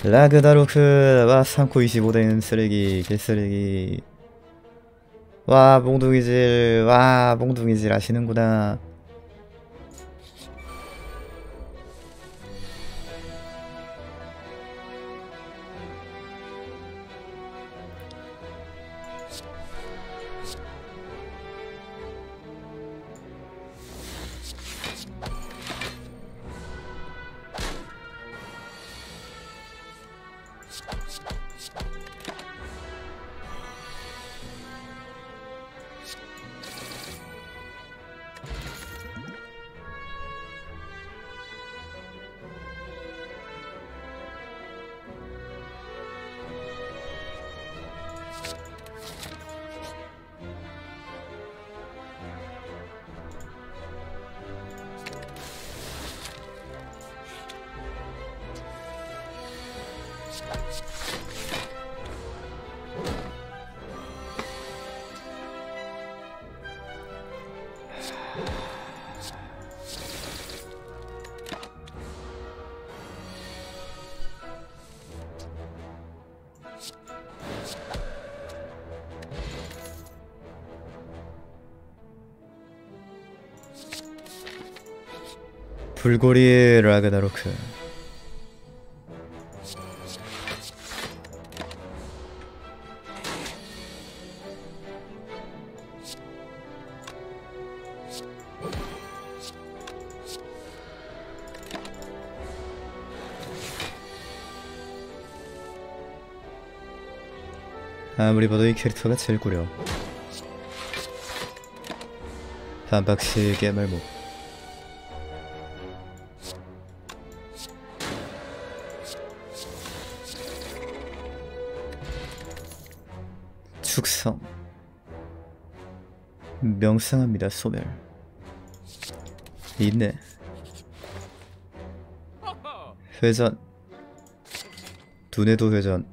라그나로크. 와 3코 25된 쓰레기 개쓰레기. 와 몽둥이질. 와 몽둥이질 아시는구나. 불고리 라그나로크. 아무리 봐도 이 캐릭터가 제일 구려. 반박시 깨말목. 축성. 명상합니다. 소멸. 있네. 회전. 두뇌도 회전.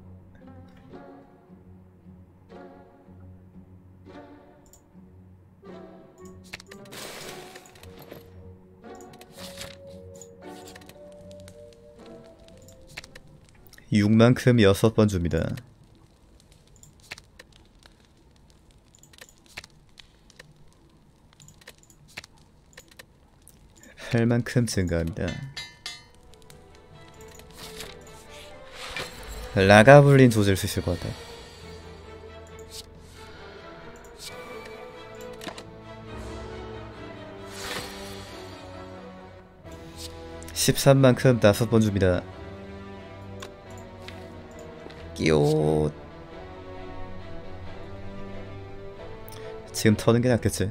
육만큼 6번 줍니다. 팔만큼 증가합니다. 라가블린 조질 수 있을 것 같다. (13만큼) 5번 줍니다. 끼오. 지금 터는 게 낫겠지.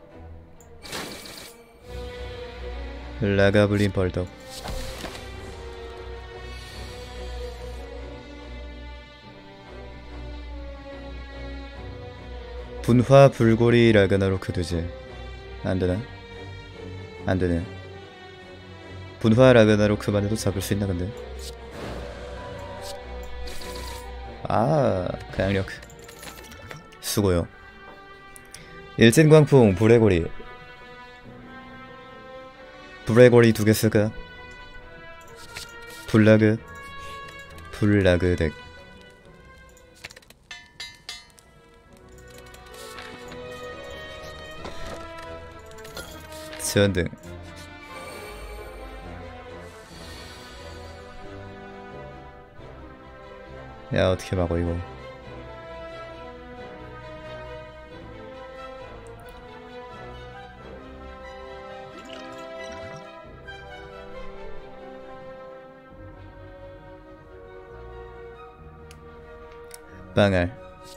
라가블린 벌떡. 분화 불고리 라그나로크 되지. 안되나? 안되네. 분화 라그나로크만 해도 잡을 수 있나 근데. 아 강력. 수고요. 일진광풍 불의고리. 불의고리 2개 쓸까? 불라그. 불라그 덱. 지원등. 야 어떻게 막어 이거. 빵알.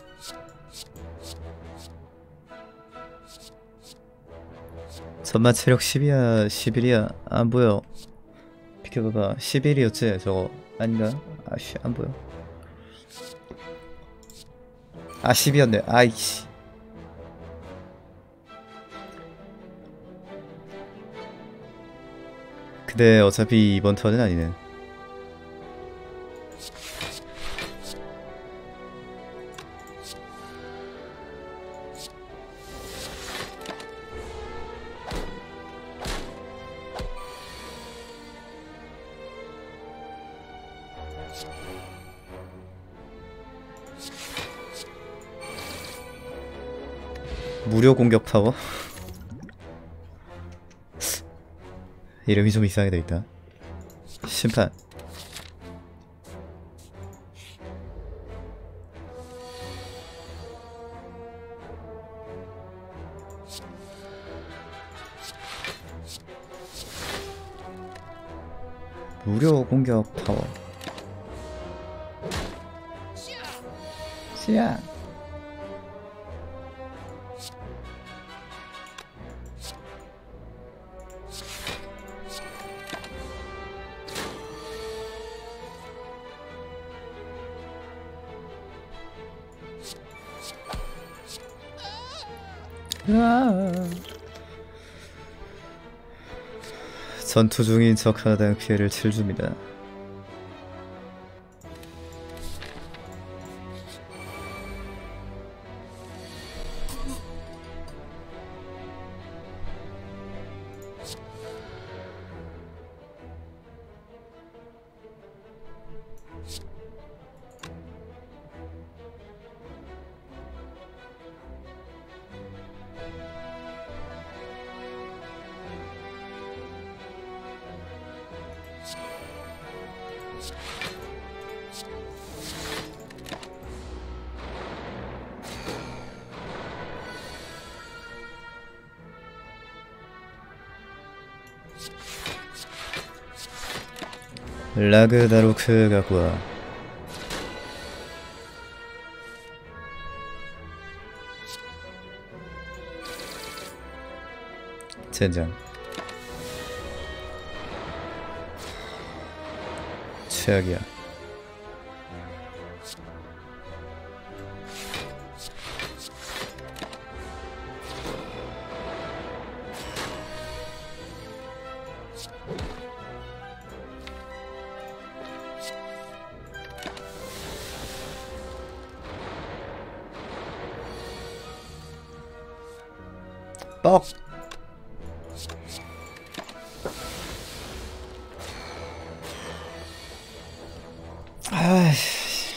전마 체력 10이야 11이야 안보여. 비켜봐봐. 11이었지 저거 아닌가? 아씨 안보여. 아 10이었네. 아이씨. 근데 어차피 이번 턴은 아니네. 무료 공격 타워? 이름이 좀 이상하게 돼있다. 심판. 무료 공격 타워. 시야. 전투 중인 적 하나당 피해를 7줍니다. 라그나로크 갖고 와. 젠장. 최악이야. 뻑! 아이씨.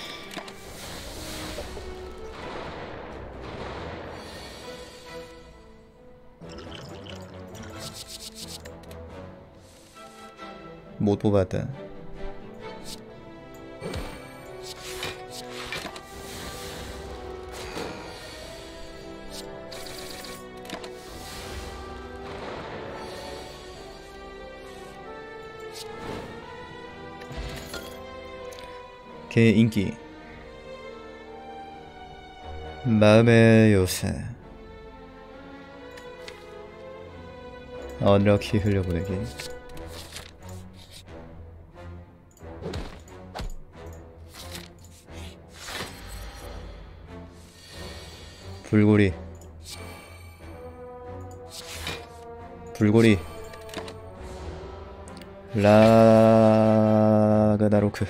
못 뽑았다. 개 인기. 마음의 요새. 언럭키 흘려보내기. 불고리. 불고리. 라그나로크.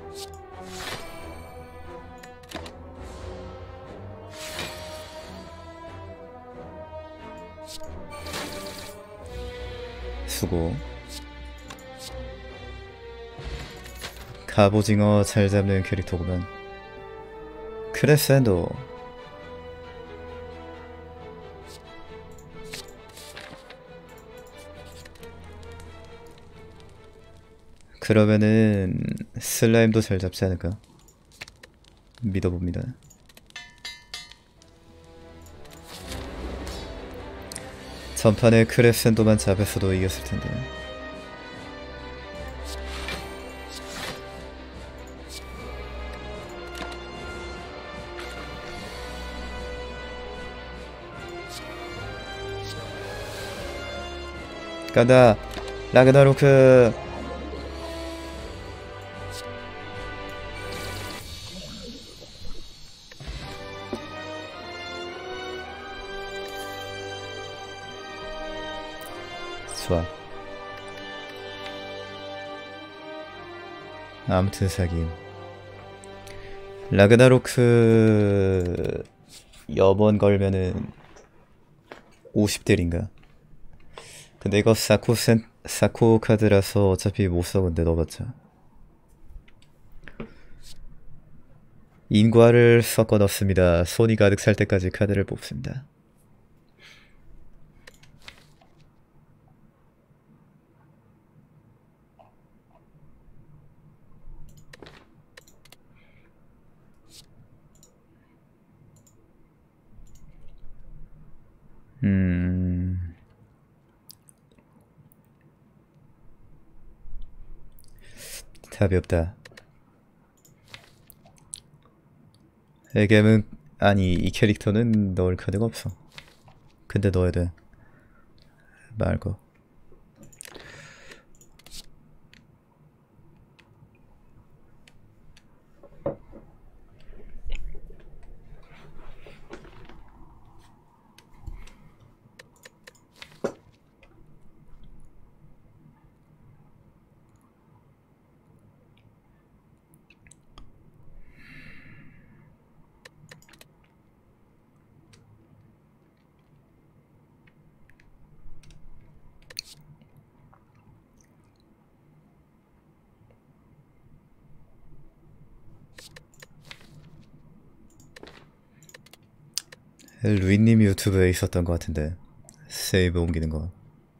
수고. 갑오징어 잘 잡는 캐릭터구만. 크레센도. 그러면은 슬라임도 잘 잡지 않을까? 믿어봅니다. 전판에 크레센도만 잡았어도 이겼을 텐데. 간다. 라그나로크. 좋아. 아무튼 사긴. 라그나로크 여번 걸면은 50딜인가? 근데 이거 사코 카드라서 어차피 못써. 근데 넣어봤자 인과를 섞어 넣습니다. 손이 가득 찰 때까지 카드를 뽑습니다. 음... 답이 없다. 에겜은 아니 이 캐릭터는 넣을 카드가 없어. 근데 넣어야 돼. 말고. 루이님 유튜브에 있었던 것 같은데 세이브 옮기는 거.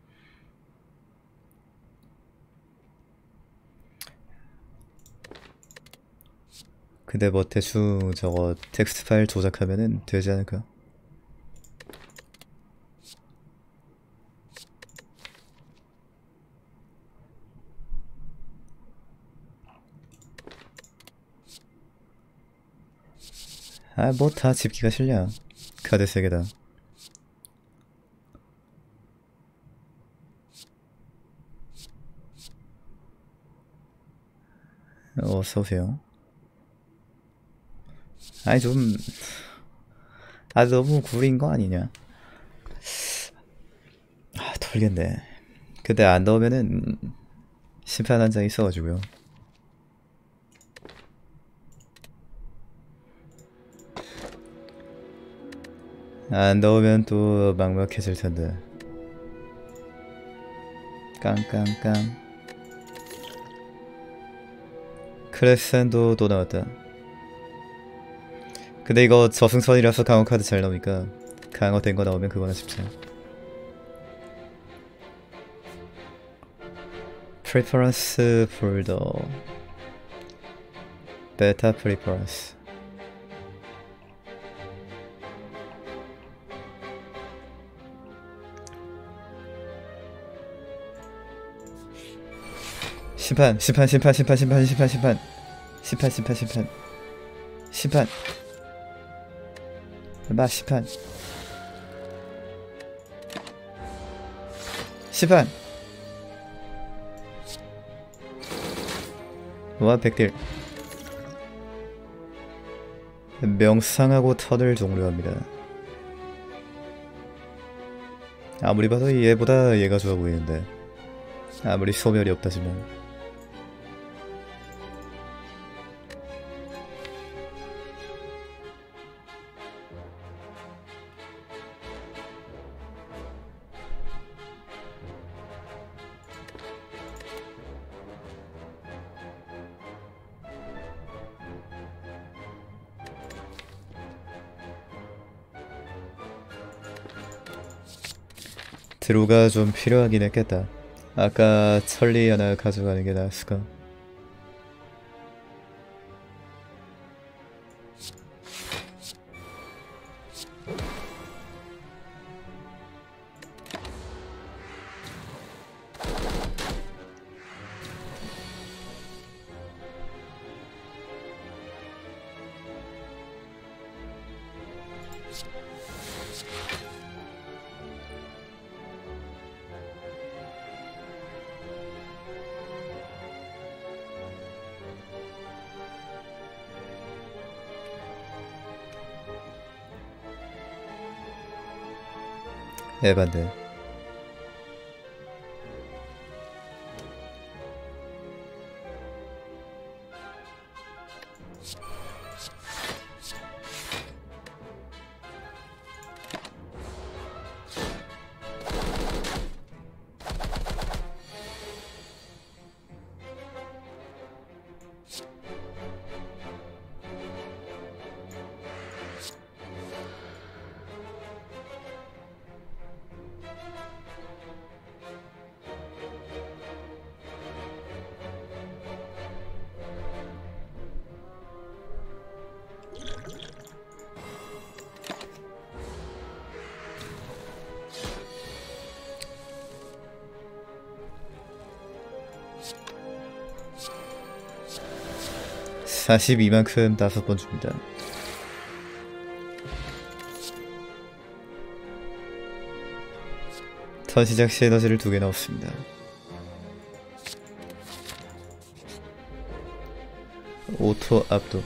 근데 뭐 대충 저거 텍스트 파일 조작하면은 되지 않을까? 아 뭐 다 집기가 싫냐. 카드 3개다. 어서오세요. 아니 좀... 아 너무 구린 거 아니냐. 아 털겠네. 근데 안 넣으면은 심판 한 장 있어가지고요. 안 넣으면 또 막막해질 텐데. 깡깡깡. 크레센도 또 나왔다. 근데 이거 저승선이라서 강화 카드 잘 나오니까 강화된 거 나오면 그거나 집자. Preference for the Beta Preference. 심판 심판 심판 심판 심판 심판 심판 심판 심판 심판 심판 마 심판 심판 와 백딜. 명상하고 턴을 종료합니다. 아무리 봐도 얘보다 얘가 좋아 보이는데 아무리 소멸이 없다지만. 드로가 좀 필요하긴 했겠다. 아까 천리 하나 가져가는 게 나았을까? 에반데. 42만큼 5번 줍니다. 턴 시작 시 에너지를 2개 넣었습니다. 오토 압도.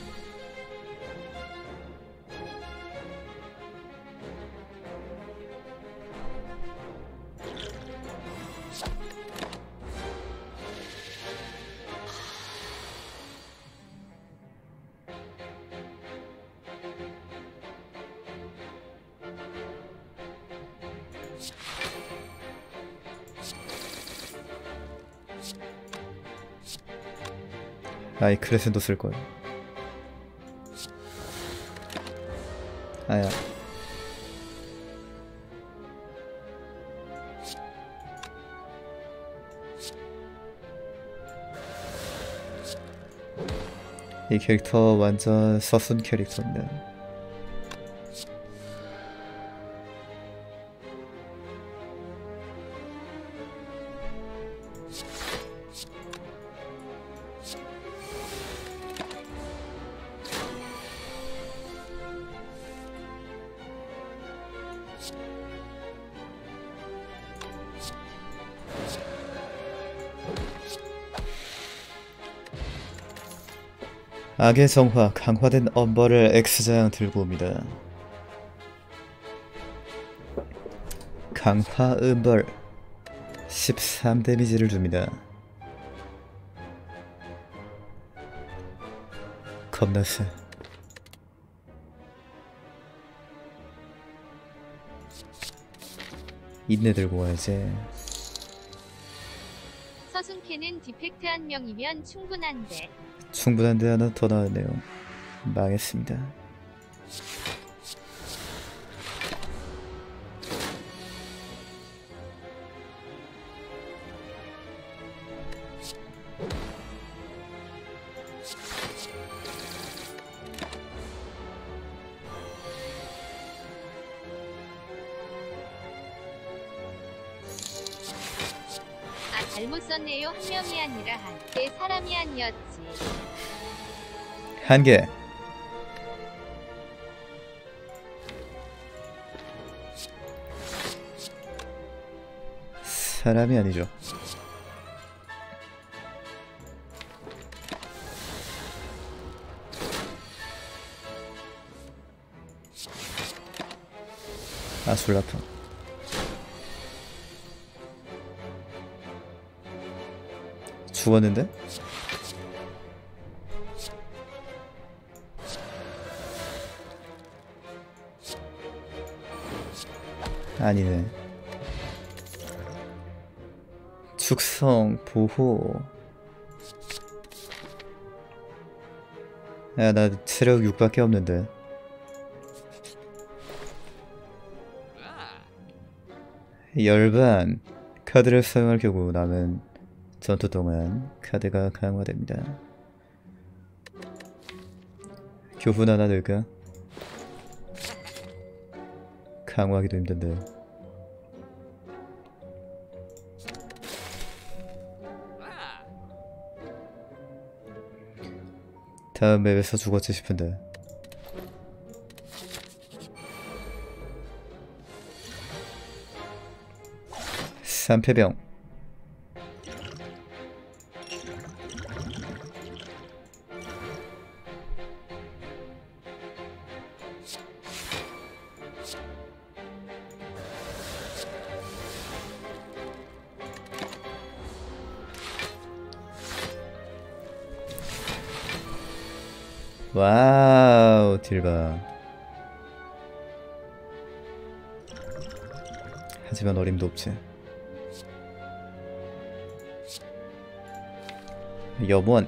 아이 크레센도 쓸걸. 아야. 이 캐릭터 완전 서순 캐릭터입니다. 악의 성화, 강화된 엄벌을 X자양 들고 옵니다. 강화 음벌 13 데미지를 줍니다. 겁나 세. 인내 들고 와야지. 서순캐는 디펙트 한 명이면 충분한데. 충분한데 하나 더 나왔네요. 망했습니다. 잘못 썼네요. 한 명이 아니라 한개 사람이 아니었지. 한 개. 사람이 아니죠. 아술라프. 죽었는데? 아니네. 축성 보호. 야, 나 체력 6밖에 없는데. 열반. 카드를 사용할 경우 남은 전투 동안 카드가 강화됩니다. 교훈 하나 넣을까? 강화하기도 힘든데. 다음 맵에서 죽었지 싶은데. 삼패병. 와우, 딜바. 하지만 어림도 없지. 염원.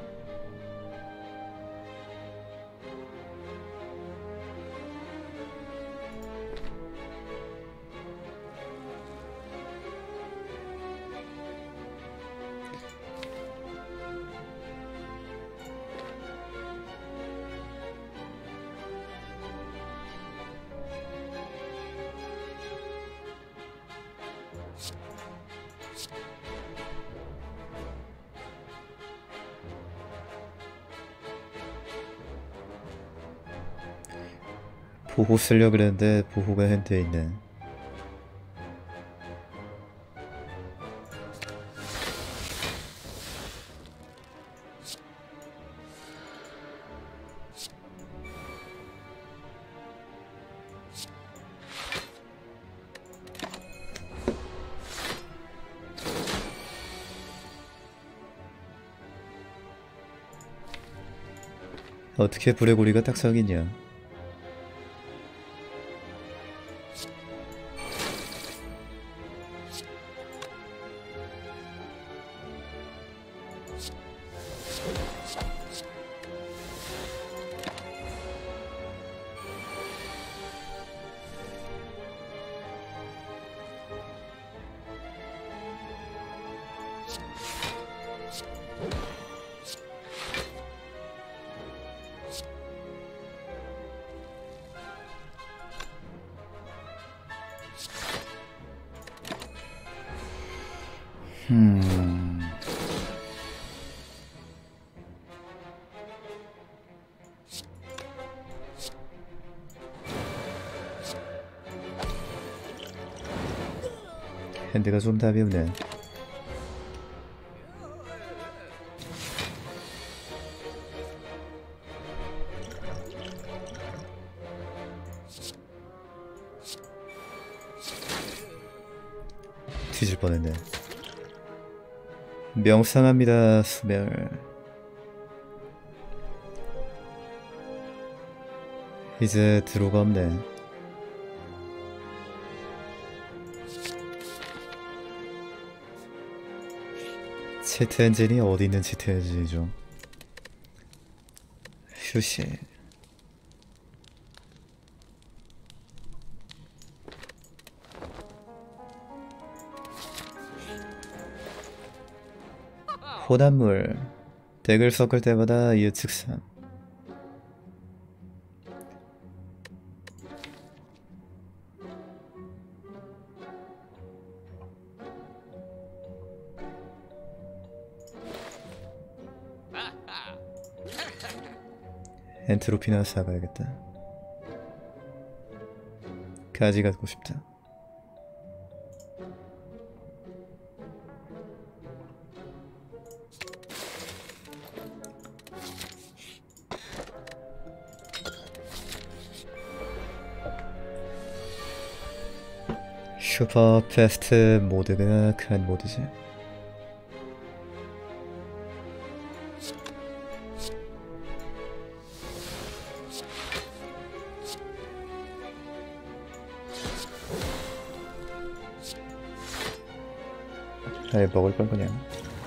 보호 쓰려 그랬는데 보호가 핸드에 있네. 어떻게 불의 고리가 딱 서있냐. 핸드가 좀 답이 없네. 뒤질 뻔했네. 명상합니다, 수멸. 이제 드로가 없네. 치트 엔진이 어디 있는 치트 엔진이죠? 휴식. 혼합물. 덱을 섞을 때마다 이유측산. 엔트로피나 사가야겠다. 가지 갖고 싶다. 슈퍼 패스트 모드가 큰 모드지. 아예 먹을 걸 그냥.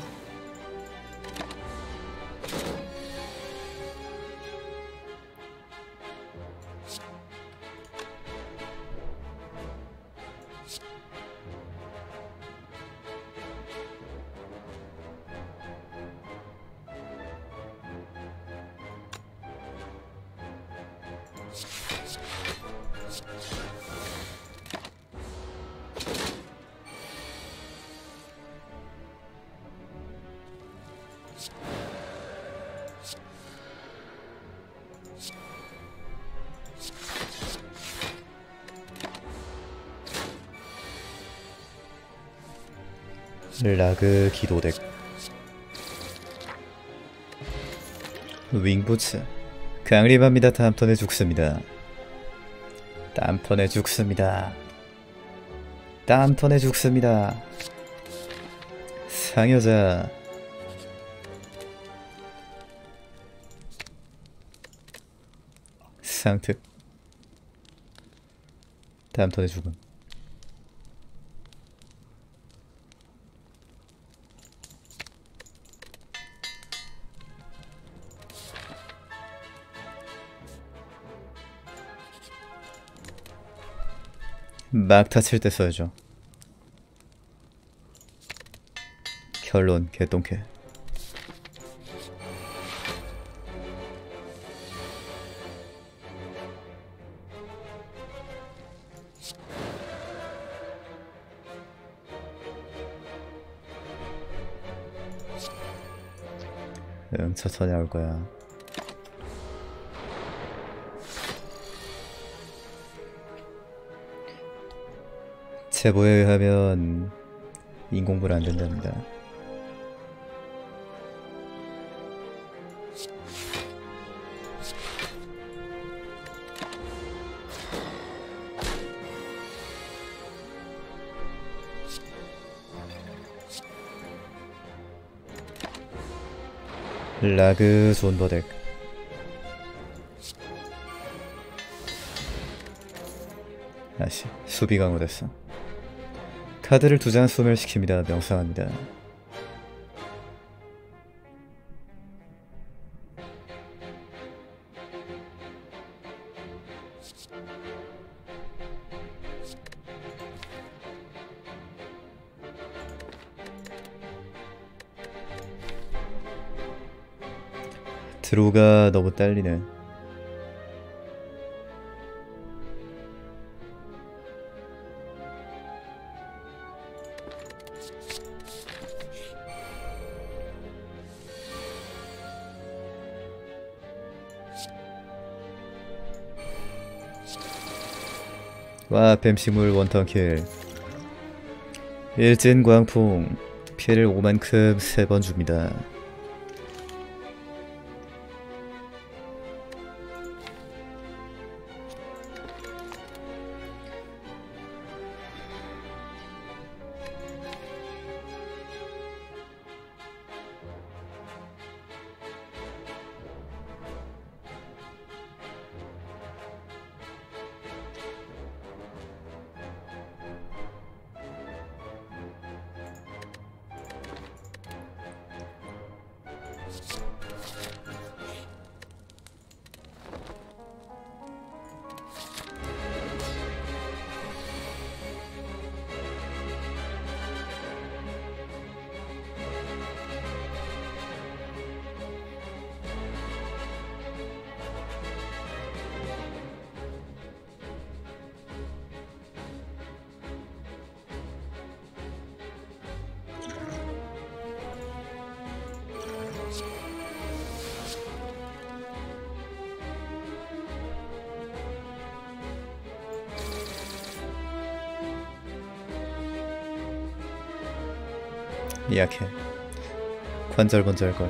라그 기도덱. 윙부츠. 강림합니다. 다음 턴에 죽습니다. 다음 턴에 죽습니다. 다음 턴에 죽습니다. 상여자. 상특. 다음 턴에 죽음. 막타 칠 때 써야죠. 결론 개똥개. 응, 천천히 나올 거야. 제보에 의하면 인공불 안 된답니다. 라그 존버덱. 아씨, 수비 강화됐어. 카드를 2장 소멸시킵니다. 명상합니다. 드로우가 너무 딸리네. 와, 뱀식물 원턴킬. 일진 광풍. 피해를 5만큼 3번 줍니다. 약해. 관절 먼저 할걸.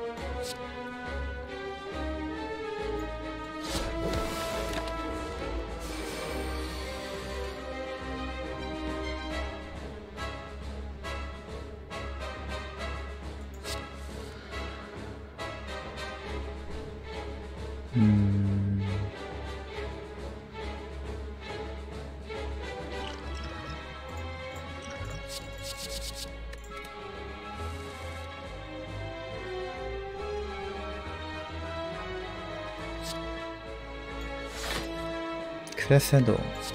크레센도.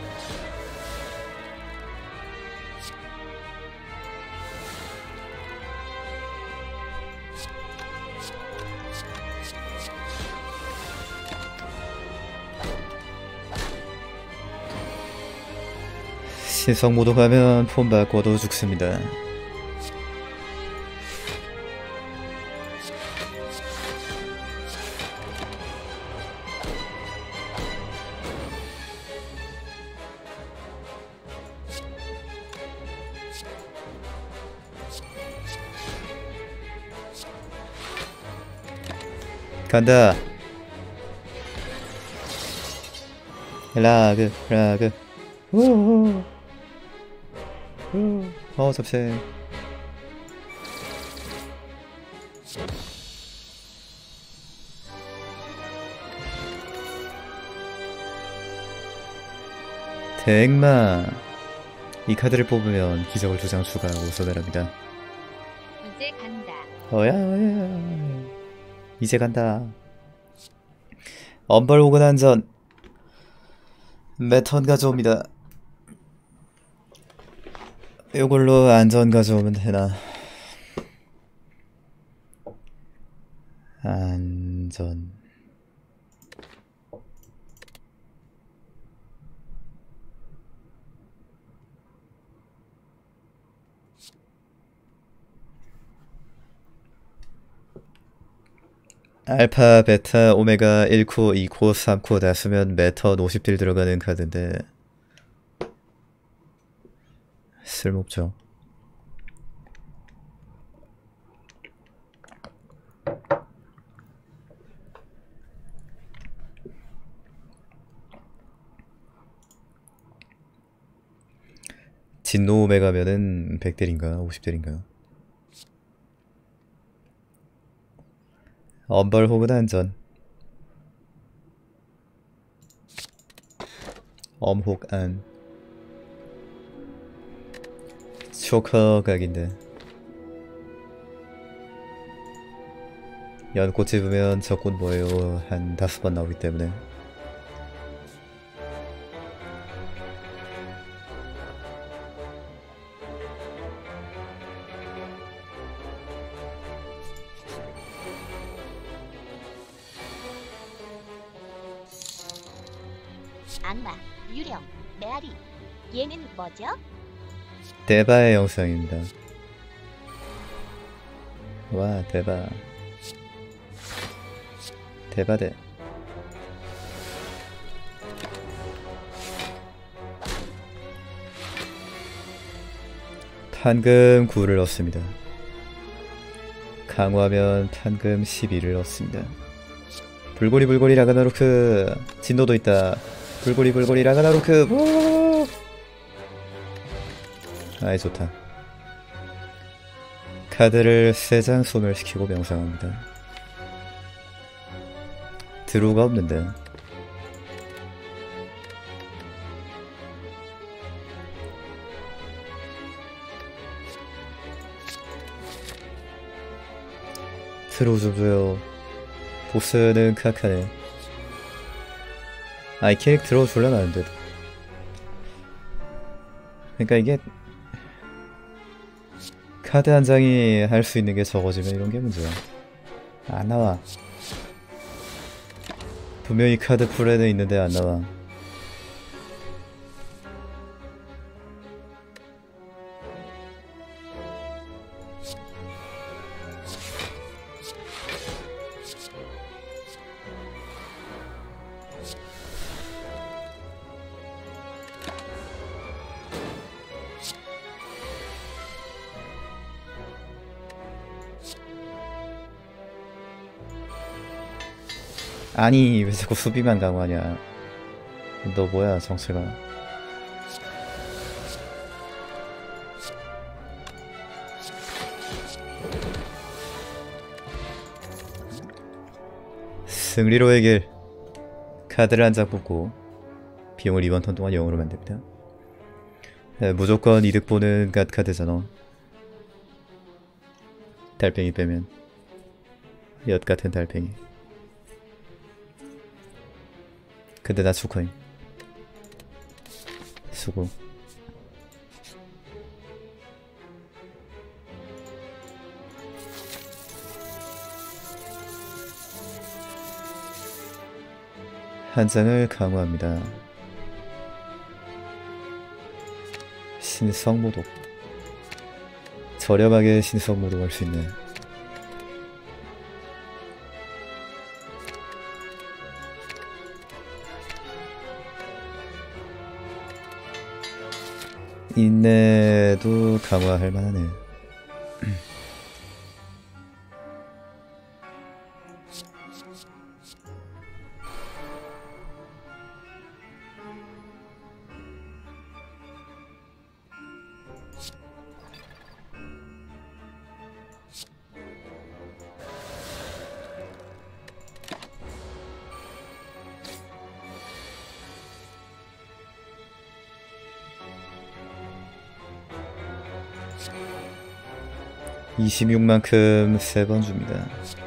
신성 모드 가면 폰 바꿔도 죽습니다. 간다. 라그 라그. 우우. 잡세. 대행마. 이 카드를 뽑으면 기적을 2장 추가 오소멸합니다. 이제 간다. 어야. 이제 간다. 엄벌 혹은 안전. 매턴 가져옵니다. 요걸로 안전 가져오면 되나? 안전. 알파, 베타, 오메가 1코, 2코, 3코 다 쓰면 매턴 50딜 들어가는 카드인데 쓸모없죠. 진노움에 가면은 100딜인가 50딜인가. 엄벌 혹은 안전. 엄혹 안. 초커 각인데 연꽃 집으면 저꽃 뭐예요 한 5번 나오기 때문에. 악마, 유령, 메아리. 얘는 뭐죠? 대바의 영상입니다. 와 대바. 대바대. 판금 9를 얻습니다. 강화하면 판금 12를 얻습니다. 불고리 라그나로크. 진노도 있다. 불고리 라그나로크. 오! 아이 좋다. 카드를 3장 소멸시키고 명상합니다. 드루가 없는데. 드루 좀 줘요. 보스는 카카네. 아이 캐릭 들어줄려나 하는데도. 그러니까 이게 카드 한 장이 할 수 있는 게 적어지면 이런 게 문제야. 안 나와. 분명히 카드 풀에는 있는데 안 나와. 아니 왜 자꾸 수비만 강화하냐. 너 뭐야 정체가. 승리로의 길. 카드를 한 장 뽑고 비용을 이번 턴 동안 0으로 만듭니다. 무조건 이득 보는 카드잖아. 달팽이 빼면 엿같은 달팽이. 근데 나 수코임. 수고. 한 장을 강화합니다. 신성모독. 저렴하게 신성모독 할 수 있네. 인내도 강화할 만하네. 이 26만큼 3번 줍니다.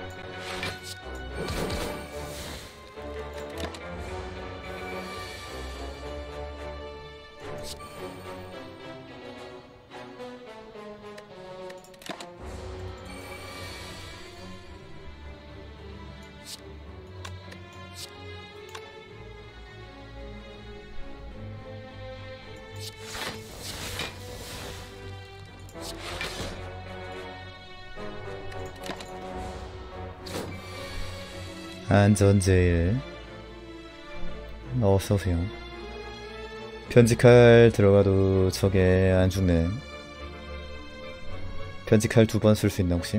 안전제일. 어서오세요. 편집칼 들어가도 저게 안 죽네. 변직칼 2번 쓸 수 있나 혹시?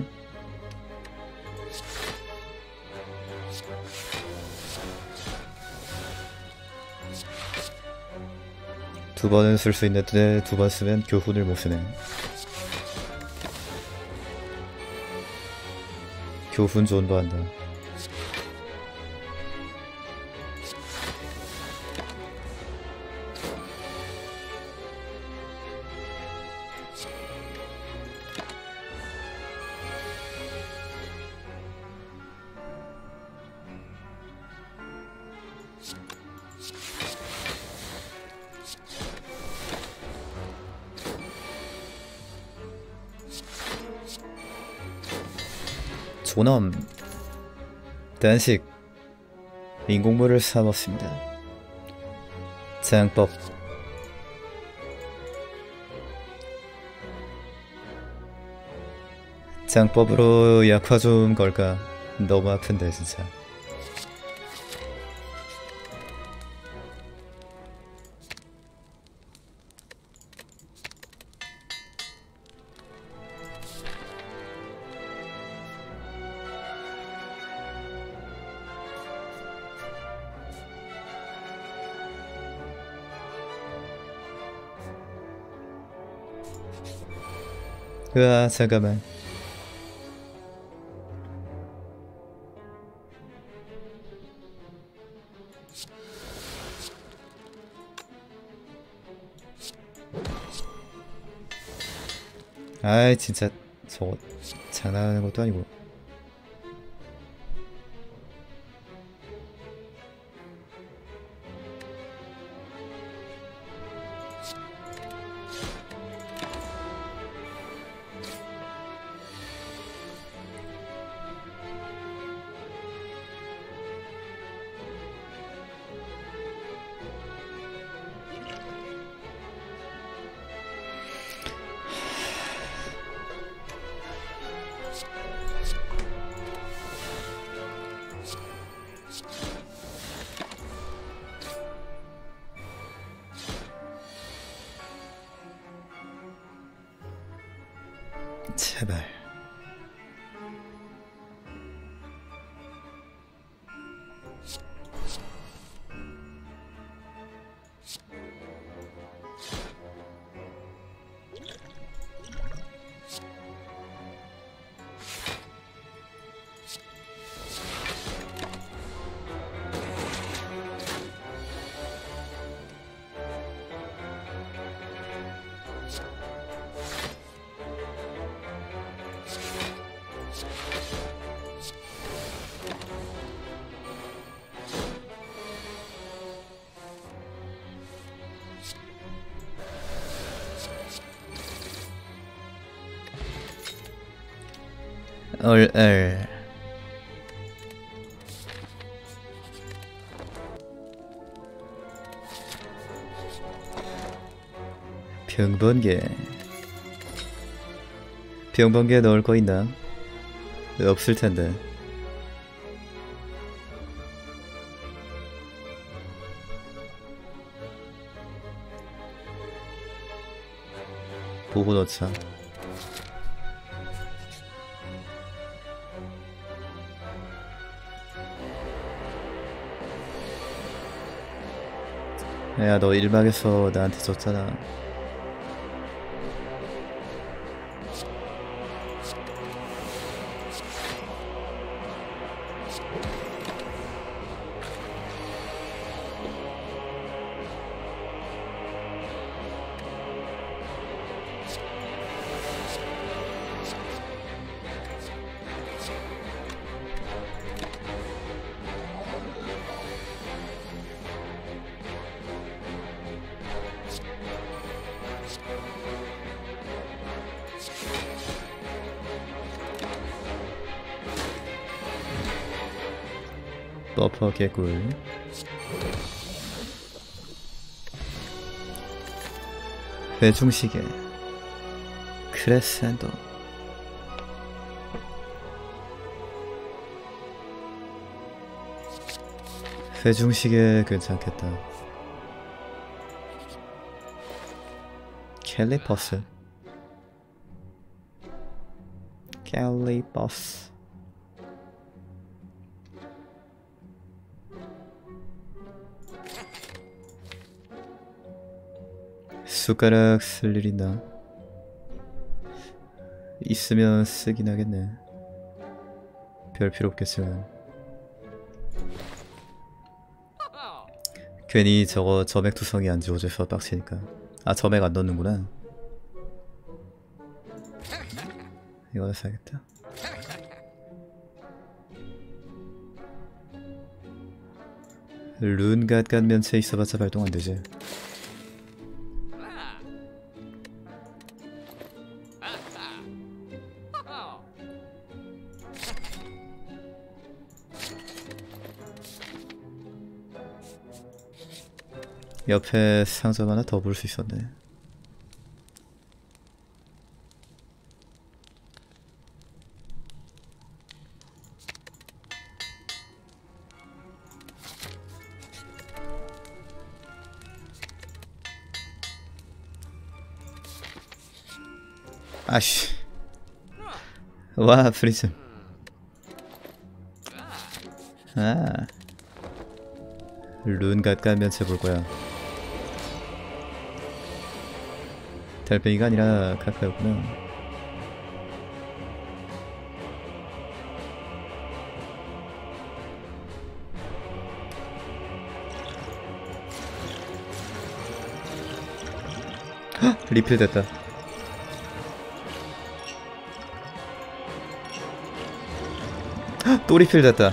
두 번은 쓸 수 있는데 2번 쓰면 교훈을 못 쓰네. 교훈 존버한다. 존엄 단식 인공물을 사먹습니다. 장법 장법으로 약화 좀 걸까? 너무 아픈데 진짜. 으아 잠깐만. 아이 진짜 저거 장난하는 것도 아니고. 제발. 얼얼. 병번개. 병번개 넣을 거 있나? 없을 텐데. 보고 넣자. 야, 너 1막에서 나한테 졌잖아. 버퍼 개꿀. 회중시계 크레센도. 회중시계 괜찮겠다. 캘리퍼스. 갤리 버스. 숟가락 쓸 일 있나? 있으면 쓰긴 하겠네. 별 필요 없겠지만. 괜히 저거 점액투성이 안 지워져서 빡치니까. 아, 점액 안 넣는구나. 이거 사야겠다. 룬갓갓 면체 있어봤자 발동 안 되지. 옆에 상점 하나 더 볼 수 있었네. 아씨. 와, 프리즘. 아, 룬갓 깔면체 볼 거야. 달팽이가 아니라 카카였구나. 헉! 리필 됐다. 또 리필 됐다.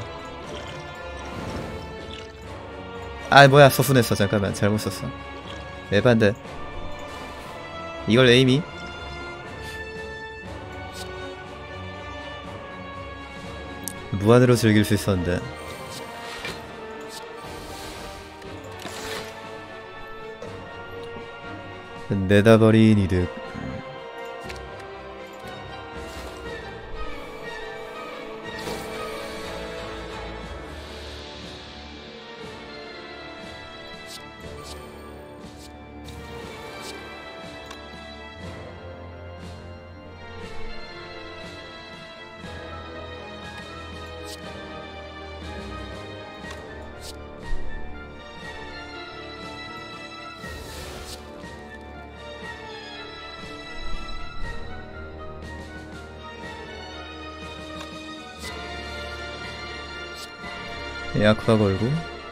아, 뭐야, 서순했어. 잠깐만, 잘못 썼어. 에반데. 이걸 에이미? 무한으로 즐길 수 있었는데. 내다버린 이득. 약화 걸고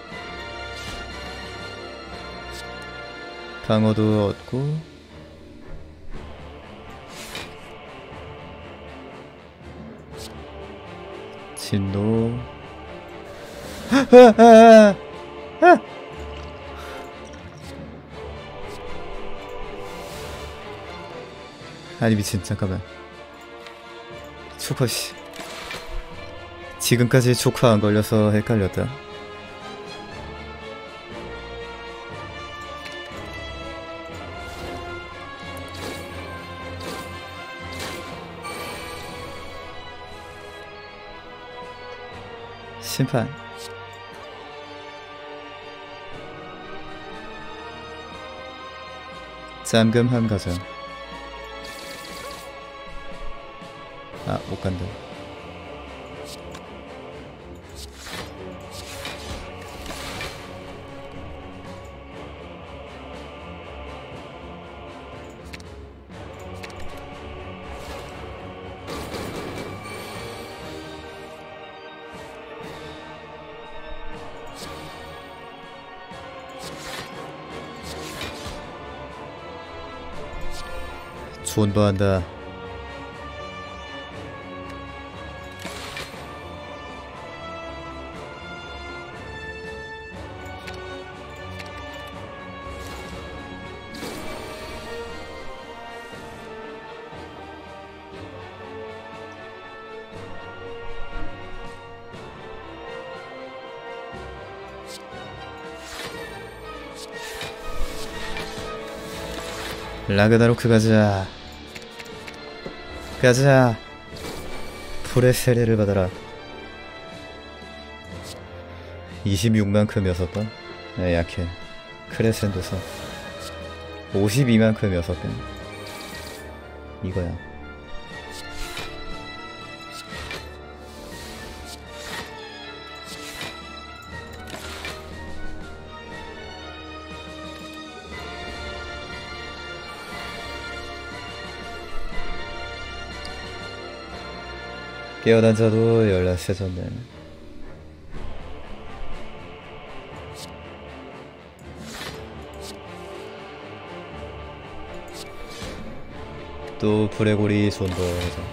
방어도 얻고 진도. 아니 미친, 잠깐만. 초커씨, 지금까지 초코 안 걸려서 헷갈렸다. 심판. 잠금 한 가자. 아, 못 간다. 존버한다. 라그나로크 가자. 가자. 불의 세례를 받아라. 26만큼 6번? 아, 약해. 크레센도서 52만큼 6번. 이거야. 깨어난 자도 열나 세졌네. 또 불의 고리 손도자.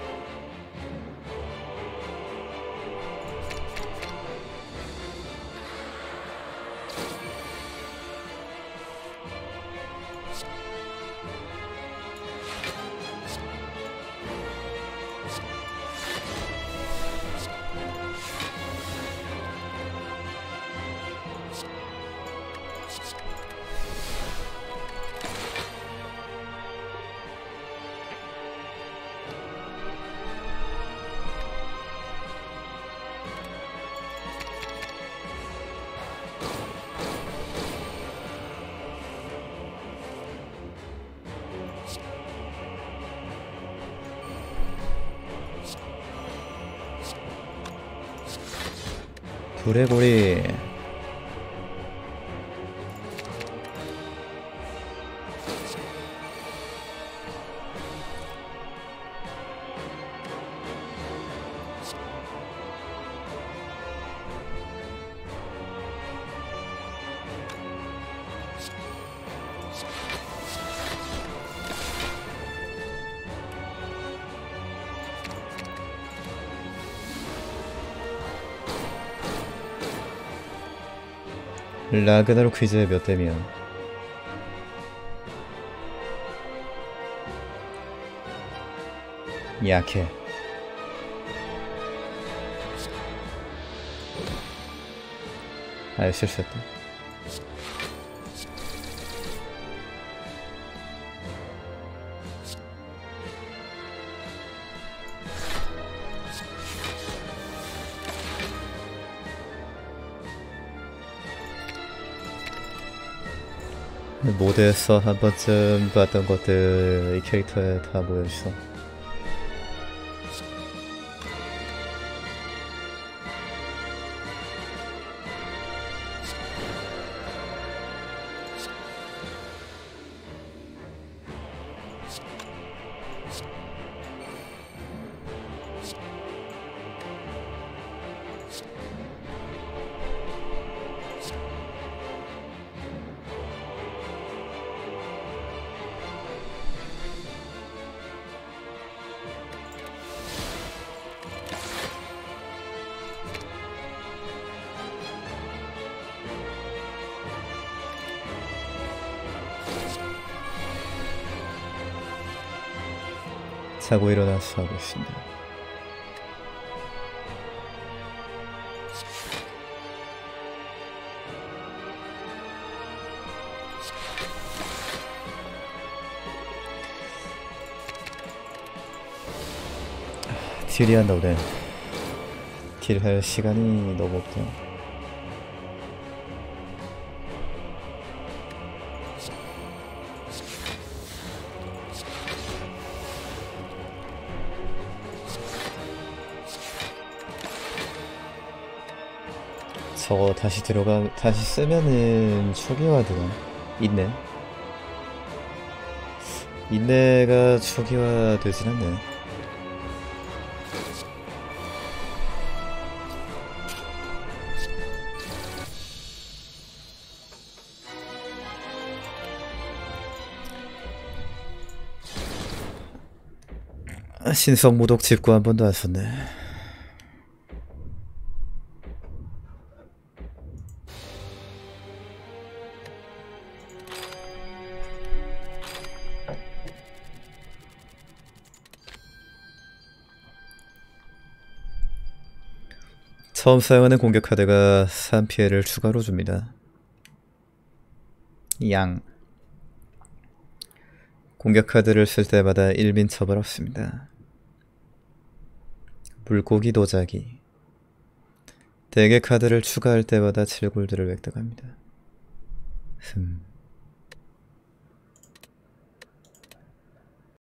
불의 고리. 라그나로 퀴즈 몇 대면? 약해. 실수했다. 모드에서 한 번쯤 봤던 것들 이 캐릭터에 다 모여있어. 자고 일어나서 하고 있습니다. 딜이 한다 오늘. 딜할 시간이 너무 없다. 저거 다시 다시 쓰면은 초기화되나? 인내가 초기화되진 않네. 신성 모독 짚고 한 번도 안 썼네. 처음 사용하는 공격 카드가 3피해를 추가로 줍니다. 양. 공격 카드를 쓸 때마다 1민 처벌 없습니다. 물고기 도자기. 대개 카드를 추가할 때마다 7골드를 획득합니다.